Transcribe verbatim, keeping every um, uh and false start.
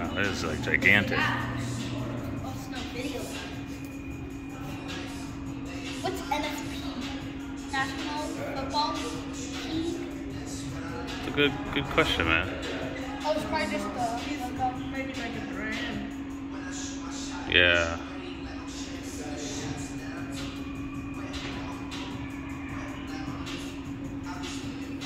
Wow, it is like gigantic. What's N F P? National Football League? It's a good, good question, man. Oh, it's probably just the, maybe like a brand. Yeah.